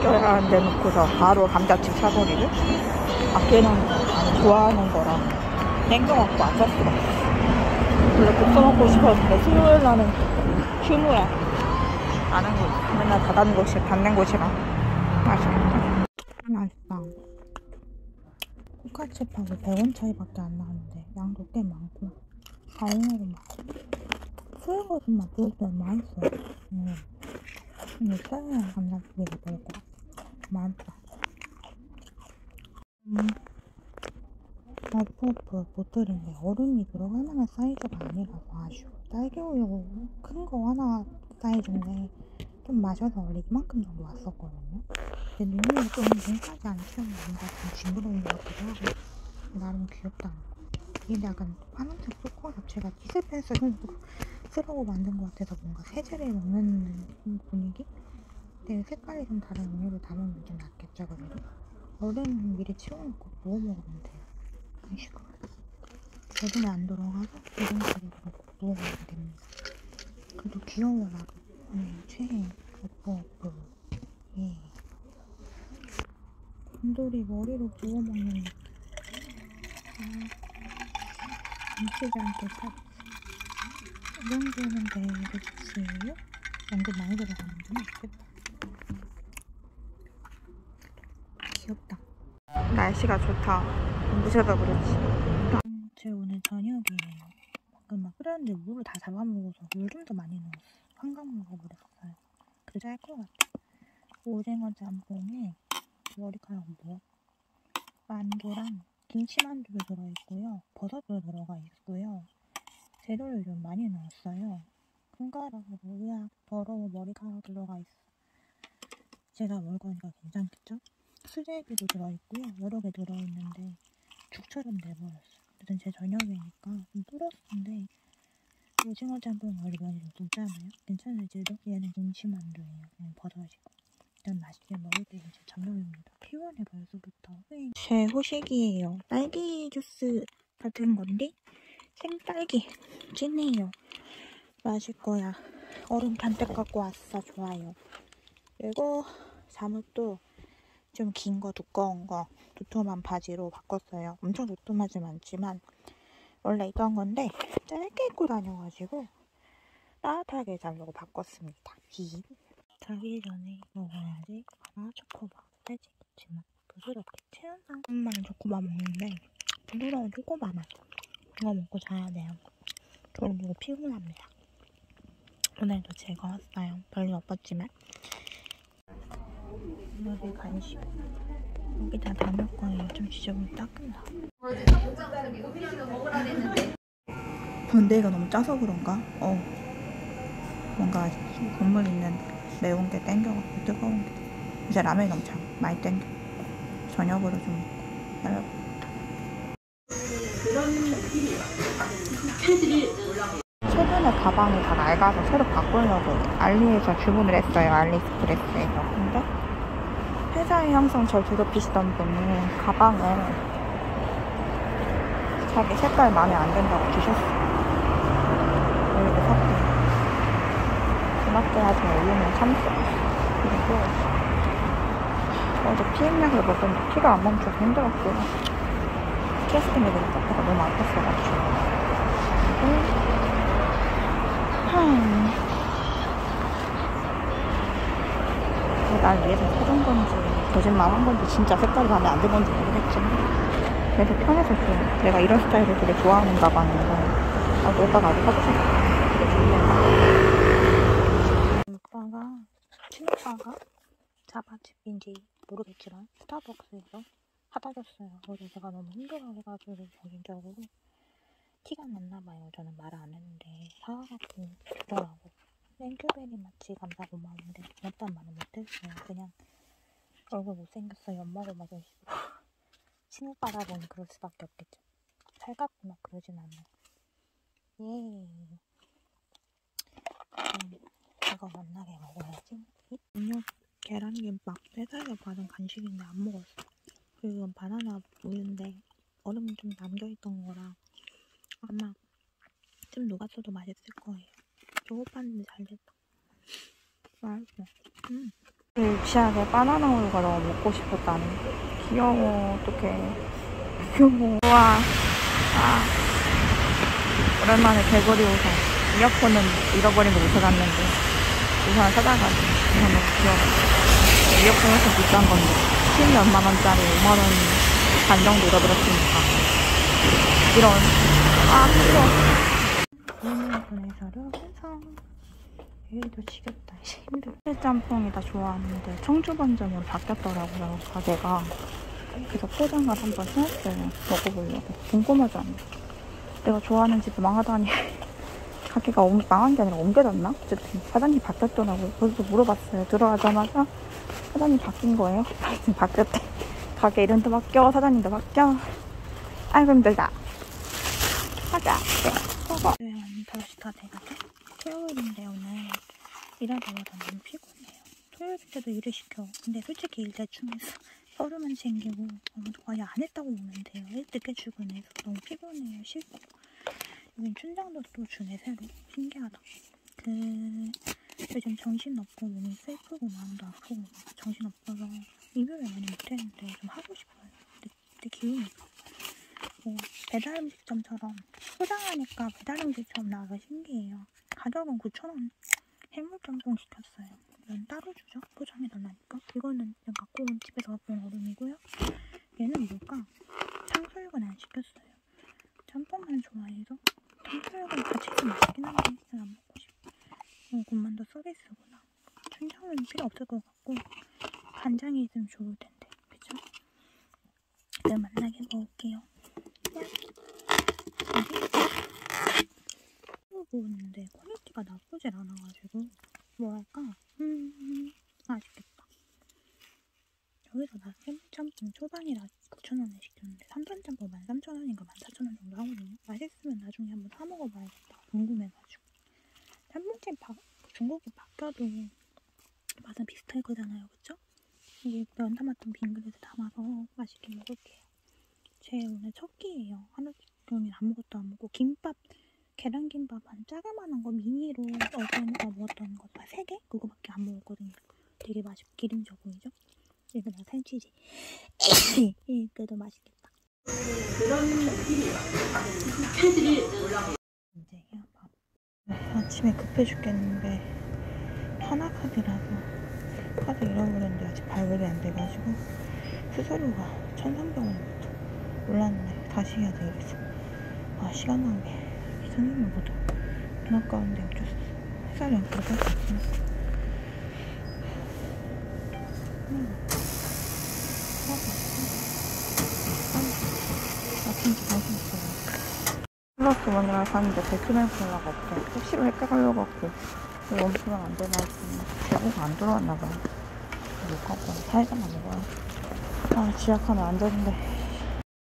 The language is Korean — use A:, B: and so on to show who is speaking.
A: 데 놓고서 바로 감자칩 사버리를? 걔는 좋아하는 거랑 땡겨갖고 안 살 수가 없어. 원래 국수 먹고 싶었는데 수요일 날은 휴무야. 아는 곳 맨날 닫는 곳이라 맛있겠다. 맛있다. 포카칩하고 100원 차이밖에 안 나는데 양도 꽤 많고 가용하고 막 수육것은 맛 좋을 때 맛있어. 근데 수육이랑 감자칩이가 먹을 거야. 맛있다. 어프어프 보틀인데 얼음이 들어가는 사이즈가 아니라서 아쉬워. 딸기우유 큰 거 하나 사이즈인데 좀 마셔서 원래 이만큼 정도 왔었거든요. 근데 눈이 좀 눈까지 안 채우면 뭔가 좀 징그러운 것 같기도 하고 나름 귀엽다는 거. 이게 약간 파란색 초코 자체가 디스펜서용으로 만든 것 같아서 뭔가 세제를 먹는 분위기? 근데 색깔이 좀 다른 음료를 담으면 좀 낫겠죠. 그래도 얼음 미리 치워놓고 부어 먹으면 돼요. 이런 식으로 얼음에 안 들어가서 이런 식으로 부어 먹으면 됩니다. 그래도 귀여워. 나도 최애 어퍼. 예. 곰돌이 머리로 부어 먹는 느낌. 뭉치지 않게 살. 이 정도는 되겠지요? 연근 많이 들어가는구나. 귀엽다. 날씨가 좋다. 눈부셔서 그렇지. 제 오늘 저녁이에요. 방금 막 끓였는데 물을 다 잡아먹어서 물 좀 더 많이 넣었어. 한강 먹어버렸어요. 그래도 할 것 같아. 오징어 짬뽕에 머리카락 뭐 만두랑 김치만두도 들어있고요. 버섯도 들어가 있고요. 재료를 좀 많이 넣었어요. 큰가락으로 의학 더러워 머리카락 들어가 있어. 제가 먹을 거니까 괜찮겠죠? 수제비도 들어있고요. 여러 개 들어있는데 죽처럼 돼버렸어요. 어쨌든 제 저녁이니까 좀 불었는데 오징어 짬뽕 원래 면이 좀 굵잖아요. 괜찮을지도? 얘는 김치만두예요. 그냥 버섯이고. 일단 맛있게 먹을게요. 제 저녁입니다. 피곤해 벌써부터. 제 후식이에요. 딸기 주스 같은 건데 생딸기 찐해요. 맛있고요. 얼음 잔뜩 갖고 왔어. 좋아요. 그리고 잠옷도 좀 긴 거 두꺼운 거 도톰한 바지로 바꿨어요. 엄청 도톰하진 않지만 원래 있던 건데 짧게 입고 다녀가지고 따뜻하게 자려고 바꿨습니다. 자기 전에 먹어야지 초코바 살짝 있지만 부드럽게 체온상 엄마는 초코바 먹는데 부드러운 초코바 맛. 이거 먹고 자야 돼요. 그리고 피곤합니다. 오늘도 즐거웠어요. 별일 없었지만. 여기 간식 여기다 담을 거예요. 좀 지저분히 닦은다. 근데 이거 너무 짜서 그런가? 뭔가 국물 있는 매운 게 땡겨갖고 뜨거운 게. 이제 라면이 너무 많이 땡겨. 저녁으로 좀 하려고. 최근에 가방이 다 낡아서 새로 바꾸려고 알리에서 주문을 했어요. 알리익스프레스에서. 근데 회사에 항상 절 괴롭히시던 분이 가방을 자기 색깔 마음에 안 든다고 주셨어요. 그리고 샀대요. 주막대하지 올리면 참았어. 그리고 어제 피임약을 먹었는데 피가 안 멈춰서 힘들었고요. 스트레스 때문에 그런 카페가 너무 아팠어가지고. 날 위해서 사준 건지 거짓말 한 건지 진짜 색깔이 마음에 안 든 건지 모르겠지만 그래서 편해서 좀 내가 이런 스타일을 되게 좋아하는가 봤는데 오빠가 아주 사고 싶어. 되게 좋네. 친오빠가 자바집인지 모르겠지만 스타벅스에서 사다 줬어요. 그래서 제가 너무 힘들어해가지고 정신적으로 티가 났나봐요. 저는 말을 안 했는데 사와갖고 주더라고. 땡큐베리 맛이 감사 고마운데 고맙단 말은 못했어요. 그냥 얼굴 못생겼어 엿먹어 맞은 식으로. 친오빠다 보니 그럴 수밖에 없겠죠. 살갑고 막 그러진 않아요. 예. 이거 만나게 먹어야지. 음료 계란김밥 회사에서 받은 간식인데 안 먹었어. 그리고 이건 바나나 우유인데 얼음 좀 남겨있던 거라 아마 좀 녹았어도 맛있을 거예요. 배고팠는데 잘 됐다. 맛있어. 유치하게 바나나 우유가 너무 먹고 싶었다니. 귀여워. 어떡해. 귀여워. 우와. 아. 오랜만에 개구리 우산. 이어폰은 잃어버린 거 못 찾았는데 우산을 찾아가지고 우산 너무 귀여워. 이어폰 훨씬 비싼 건데 10몇만 원짜리 5만 원 반 정도 잃어버렸으니까 이런. 아 힘들어. 오늘 보내서로 완성. 여기도 지겹다. 이제 힘들어. 짬뽕이 다 좋아하는데 청주반점으로 바뀌었더라고요 가게가. 그래서 포장을 한번 해왔어요. 먹어보려고. 궁금하잖아. 내가 좋아하는 집이 망하다니. 가게가 망한 게 아니라 옮겨졌나? 어쨌든 사장님 바뀌었더라고요. 그래서 물어봤어요. 들어가자마자 사장님 바뀐 거예요. 바뀌었대. 가게 이름도 바뀌어, 사장님도 바뀌어. 아이고 힘들다. 가자. 네. 먹어. 네, 언니 5시 다 돼가죠? 토요일인데 오늘 일하다 와서 너무 피곤해요. 토요일 때도 일을 시켜. 근데 솔직히 일 대충 해서 서류만 챙기고 거의 안 했다고 보면 돼요. 일 늦게 출근해서 너무 피곤해요. 싫고. 여긴 춘장도 또 주네 새로. 신기하다. 요즘 정신없고 몸이 슬프고 마음도 아프고 정신없어서 리뷰를 많이 못했는데 좀 하고 싶어요. 근데 기운이 뭐 배달 음식점처럼 포장하니까 배달 음식점 나와서 신기해요. 가격은 9,000원. 해물짬뽕 시켰어요. 면 따로 주죠? 포장해달라니까. 이거는 그냥 집에서 갖고 온 얼음이고요. 얘는 뭘까? 탕수육은 안 시켰어요. 짬뽕만 좋아해서 탕수육은 같이 있으면 맛있긴 한데 안 먹고 싶어. 군만두 서비스구나. 춘장은 필요 없을 것 같고 간장이 있으면 좋을 텐데, 그쵸? 내일 만나게 먹을게요. 보는데 퀄리티가 나쁘질 않아가지고 뭐랄까 맛있겠다. 여기서 나 해물짬뽕 초반이라 9,000원에 시켰는데 3단 짬뽕 13,000원인가 14,000원 정도 하거든요. 맛있으면 나중에 한번 사 먹어봐야겠다. 궁금해가지고. 짬뽕집 중국이 바뀌어도 맛은 비슷할 거잖아요, 그쵸? 이게 면 담았던 빈 그릇에 담아서 맛있게 먹을게요. 제 오늘 첫 끼예요. 하루 종일 아무것도 안 먹고 김밥, 계란김밥 한 자그마한 거 미니로 어제 먹었던 거 3개? 그거밖에 안 먹었거든요. 되게 맛있고 기름져 보이죠? 이거 다 살치지. 이것도 맛있겠다. 이제요 밥. 아침에 급해 죽겠는데 하나카드라서 카드 잃어버렸는데 아직 발급이 안 돼가지고 수수료가 1,300원부터 올랐네. 다시 해야 되겠어. 아 시간 낭비. 선생님을 못 돈 아까운데 어쩔 수 없어. 햇살이 안 그래도 할 수 없으니까. 아침부터 맛있어요. 플러스 원이라 샀는데 베트남 콜라가 없대. 택시로 헷갈려갖고 원플러가 안 되나 했더니 재고가 안 들어왔나봐요. 못 갖고 사이다만 먹어요. 아 지약하면 안 되는데